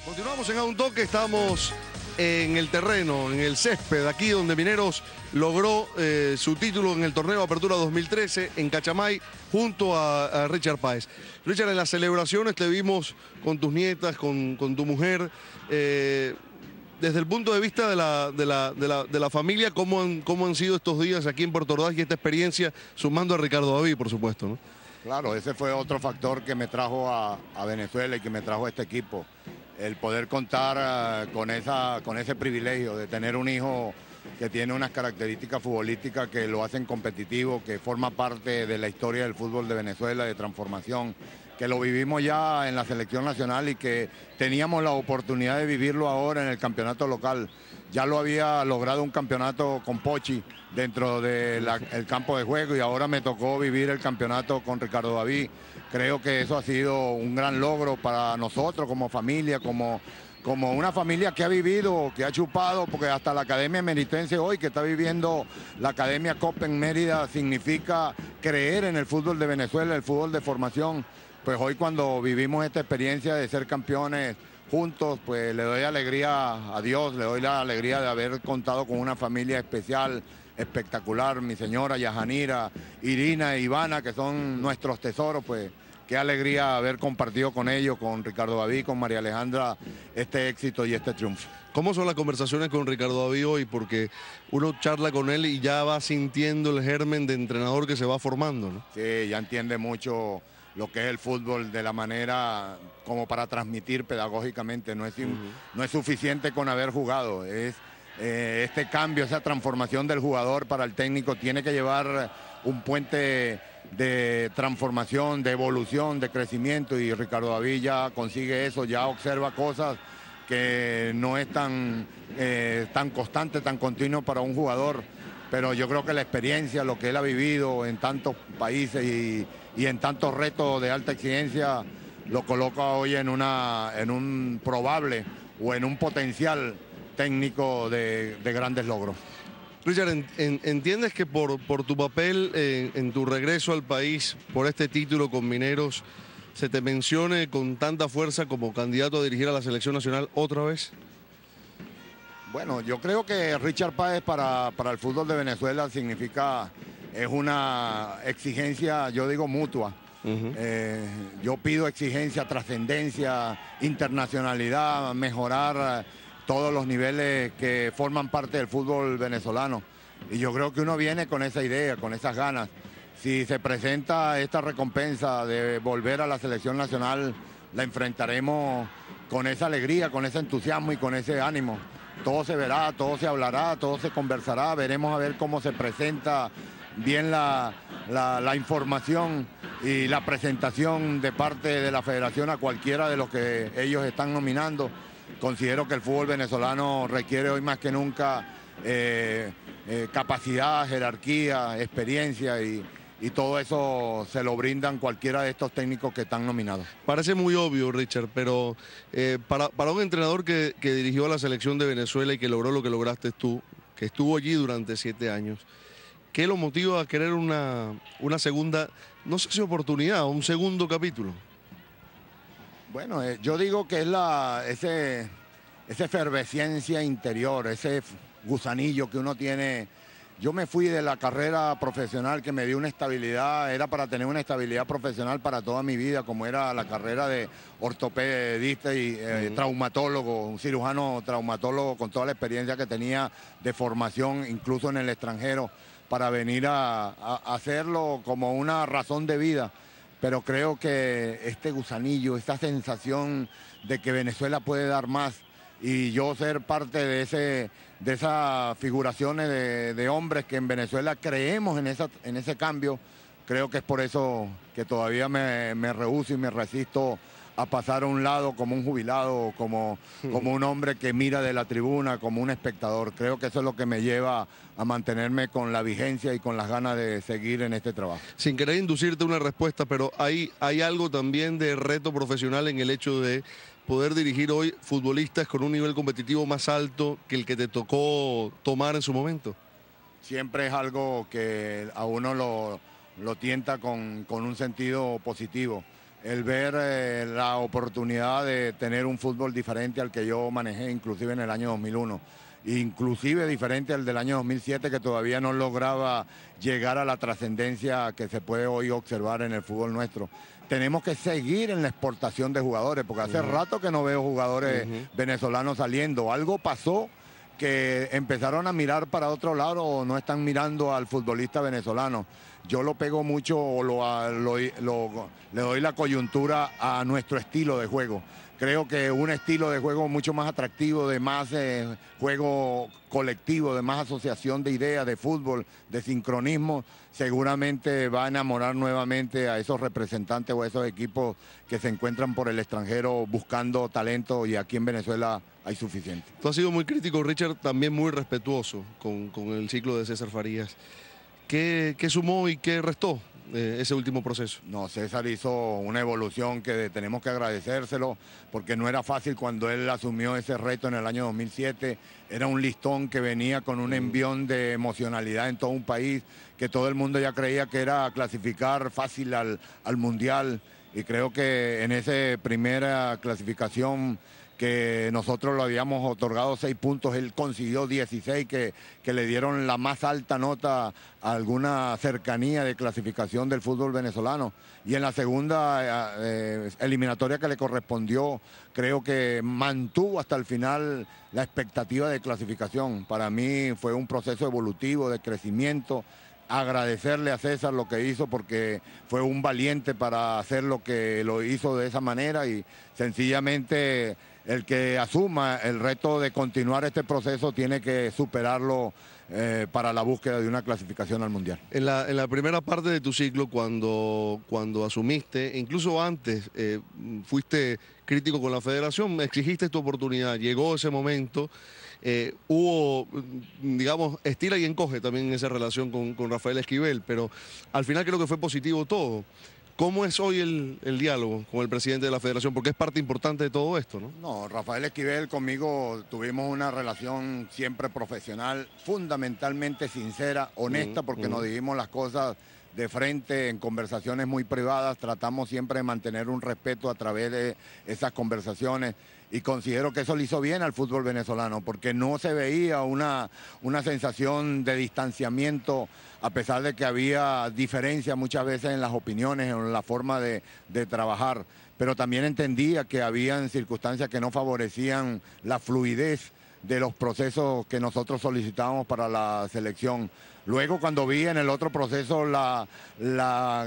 Continuamos en A Un Toque, estamos en el terreno, en el césped, aquí donde Mineros logró su título en el torneo Apertura 2013 en Cachamay junto a Richard Páez. Richard, en las celebraciones te vimos con tus nietas, con tu mujer. Desde el punto de vista de la familia, ¿cómo han sido estos días aquí en Puerto Ordaz y esta experiencia sumando a Ricardo David, por supuesto, ¿no? Claro, ese fue otro factor que me trajo a Venezuela y que me trajo a este equipo. El poder contar con ese privilegio de tener un hijo que tiene unas características futbolísticas que lo hacen competitivo, que forma parte de la historia del fútbol de Venezuela, de transformación, que lo vivimos ya en la selección nacional y que teníamos la oportunidad de vivirlo ahora en el campeonato local. Ya lo había logrado un campeonato con Pochi dentro del campo de juego y ahora me tocó vivir el campeonato con Ricardo David. Creo que eso ha sido un gran logro para nosotros como familia, como una familia que ha vivido, que ha chupado, porque hasta la Academia Meritense hoy, que está viviendo la Academia Copen Mérida, significa creer en el fútbol de Venezuela, el fútbol de formación. Pues hoy cuando vivimos esta experiencia de ser campeones juntos, pues le doy alegría a Dios, le doy la alegría de haber contado con una familia especial, espectacular, mi señora Yajanira, Irina e Ivana, que son nuestros tesoros, pues qué alegría haber compartido con ellos, con Ricardo David, con María Alejandra, este éxito y este triunfo. ¿Cómo son las conversaciones con Ricardo David hoy? Porque uno charla con él y ya va sintiendo el germen de entrenador que se va formando, ¿no? Sí, ya entiende mucho lo que es el fútbol de la manera como para transmitir pedagógicamente. No es suficiente con haber jugado, es este cambio, esa transformación del jugador para el técnico tiene que llevar un puente de transformación, de evolución, de crecimiento, y Ricardo David ya consigue eso, ya observa cosas que no es tan constante, tan continuo para un jugador, pero yo creo que la experiencia, lo que él ha vivido en tantos países y en tantos retos de alta exigencia, lo coloca hoy en un probable o en un potencial técnico de grandes logros. Richard, ¿entiendes que por tu papel en tu regreso al país, por este título con Mineros, se te mencione con tanta fuerza como candidato a dirigir a la selección nacional otra vez? Bueno, yo creo que Richard Páez para el fútbol de Venezuela es una exigencia, yo digo, mutua. Yo pido exigencia, trascendencia, internacionalidad, mejorar todos los niveles que forman parte del fútbol venezolano. Y yo creo que uno viene con esa idea, con esas ganas. Si se presenta esta recompensa de volver a la selección nacional, la enfrentaremos con esa alegría, con ese entusiasmo y con ese ánimo. Todo se verá, todo se hablará, todo se conversará, veremos a ver cómo se presenta bien la información y la presentación de parte de la federación a cualquiera de los que ellos están nominando. Considero que el fútbol venezolano requiere hoy más que nunca capacidad, jerarquía, experiencia y todo eso se lo brindan cualquiera de estos técnicos que están nominados. Parece muy obvio, Richard, pero para un entrenador que dirigió a la selección de Venezuela y que logró lo que lograste tú, que estuvo allí durante 7 años, ¿qué lo motiva a querer una segunda, no sé si oportunidad, o un segundo capítulo? Bueno, yo digo que es esa efervescencia interior, ese gusanillo que uno tiene. Yo me fui de la carrera profesional que me dio una estabilidad, era para tener una estabilidad profesional para toda mi vida, como era la carrera de ortopedista y traumatólogo, un cirujano traumatólogo con toda la experiencia que tenía de formación, incluso en el extranjero, para venir a hacerlo como una razón de vida. Pero creo que este gusanillo, esta sensación de que Venezuela puede dar más y yo ser parte de esas figuraciones de hombres que en Venezuela creemos en ese cambio, creo que es por eso que todavía me rehúso y me resisto a pasar a un lado como un jubilado, como un hombre que mira de la tribuna, como un espectador. Creo que eso es lo que me lleva a mantenerme con la vigencia y con las ganas de seguir en este trabajo. Sin querer inducirte una respuesta, pero hay algo también de reto profesional en el hecho de poder dirigir hoy futbolistas con un nivel competitivo más alto que el que te tocó tomar en su momento. Siempre es algo que a uno lo tienta con un sentido positivo. el ver la oportunidad de tener un fútbol diferente al que yo manejé, inclusive en el año 2001. Inclusive diferente al del año 2007, que todavía no lograba llegar a la trascendencia que se puede hoy observar en el fútbol nuestro. Tenemos que seguir en la exportación de jugadores, porque hace rato que no veo jugadores venezolanos saliendo. Algo pasó que empezaron a mirar para otro lado o no están mirando al futbolista venezolano. Yo lo pego mucho o le doy la coyuntura a nuestro estilo de juego. Creo que un estilo de juego mucho más atractivo, de más juego colectivo, de más asociación de ideas, de fútbol, de sincronismo, seguramente va a enamorar nuevamente a esos representantes o a esos equipos que se encuentran por el extranjero buscando talento, y aquí en Venezuela hay suficiente. Tú has sido muy crítico, Richard, también muy respetuoso con el ciclo de César Farías. ¿Qué sumó y qué restó ese último proceso? No, César hizo una evolución que tenemos que agradecérselo, porque no era fácil cuando él asumió ese reto en el año 2007. Era un listón que venía con un envión de emocionalidad en todo un país, que todo el mundo ya creía que era clasificar fácil al Mundial. Y creo que en esa primera clasificación que nosotros lo habíamos otorgado 6 puntos, él consiguió 16, que le dieron la más alta nota a alguna cercanía de clasificación del fútbol venezolano. Y en la segunda eliminatoria que le correspondió, creo que mantuvo hasta el final la expectativa de clasificación. Para mí fue un proceso evolutivo de crecimiento. Agradecerle a César lo que hizo, porque fue un valiente para hacer lo que lo hizo de esa manera, y sencillamente el que asuma el reto de continuar este proceso tiene que superarlo para la búsqueda de una clasificación al Mundial. En la primera parte de tu ciclo, cuando asumiste, incluso antes, fuiste crítico con la federación, exigiste tu oportunidad, llegó ese momento, hubo, digamos, estira y encoge también en esa relación con Rafael Esquivel, pero al final creo que fue positivo todo. ¿Cómo es hoy el diálogo con el presidente de la federación? Porque es parte importante de todo esto, ¿no? No, Rafael Esquivel conmigo tuvimos una relación siempre profesional, fundamentalmente sincera, honesta, porque nos dijimos las cosas de frente en conversaciones muy privadas. Tratamos siempre de mantener un respeto a través de esas conversaciones, y considero que eso le hizo bien al fútbol venezolano, porque no se veía una sensación de distanciamiento, a pesar de que había diferencias muchas veces en las opiniones, en la forma de trabajar, pero también entendía que habían circunstancias que no favorecían la fluidez de los procesos que nosotros solicitábamos para la selección. Luego, cuando vi en el otro proceso el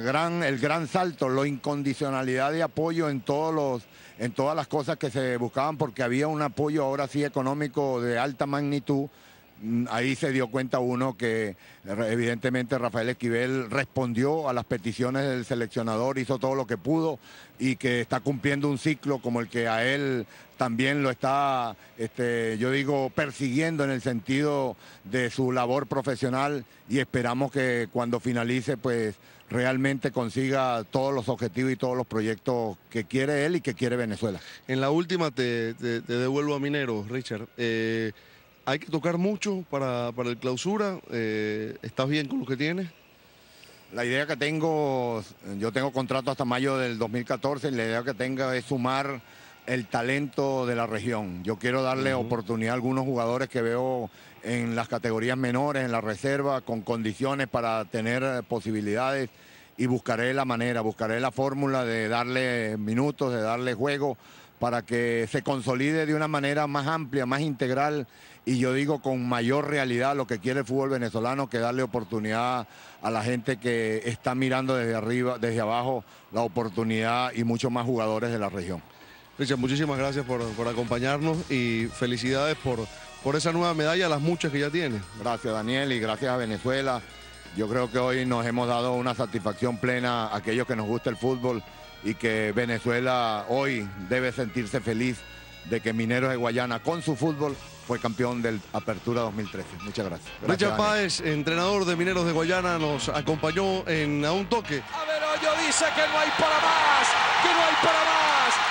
gran salto, la incondicionalidad de apoyo en todas las cosas que se buscaban, porque había un apoyo ahora sí económico de alta magnitud, ahí se dio cuenta uno que evidentemente Rafael Esquivel respondió a las peticiones del seleccionador, hizo todo lo que pudo, y que está cumpliendo un ciclo como el que a él también lo está, yo digo, persiguiendo en el sentido de su labor profesional, y esperamos que cuando finalice, pues realmente consiga todos los objetivos y todos los proyectos que quiere él y que quiere Venezuela. En la última te devuelvo a Minero, Richard. ¿Hay que tocar mucho para el clausura? ¿Estás bien con lo que tienes? La idea que tengo, yo tengo contrato hasta mayo del 2014, y la idea que tengo es sumar el talento de la región. Yo quiero darle oportunidad a algunos jugadores que veo en las categorías menores, en la reserva, con condiciones para tener posibilidades, y buscaré la manera, buscaré la fórmula de darle minutos, de darle juego, para que se consolide de una manera más amplia, más integral, y yo digo con mayor realidad lo que quiere el fútbol venezolano, que darle oportunidad a la gente que está mirando desde arriba, desde abajo, la oportunidad, y muchos más jugadores de la región. Richard, muchísimas gracias por acompañarnos, y felicidades por esa nueva medalla, las muchas que ya tienes. Gracias, Daniel, y gracias a Venezuela. Yo creo que hoy nos hemos dado una satisfacción plena a aquellos que nos gusta el fútbol, y que Venezuela hoy debe sentirse feliz de que Mineros de Guayana, con su fútbol, fue campeón del Apertura 2013. Muchas gracias. Richard Páez, entrenador de Mineros de Guayana, nos acompañó en A un Toque. A ver, Hoyo dice que no hay para más, que no hay para más.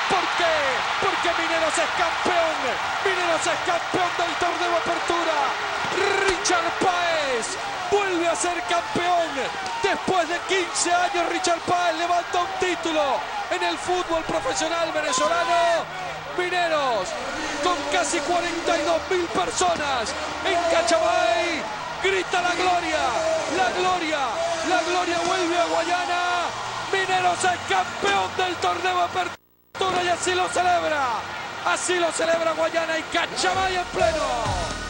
¿Por qué? Porque Mineros es campeón. Mineros es campeón del torneo Apertura. Richard Páez vuelve a ser campeón. Después de 15 años, Richard Páez levanta un título en el fútbol profesional venezolano. Mineros, con casi 42.000 personas en Cachamay, grita la gloria, la gloria, la gloria vuelve a Guayana. Mineros es campeón del torneo Apertura y así lo celebra Guayana y Cachamay en pleno.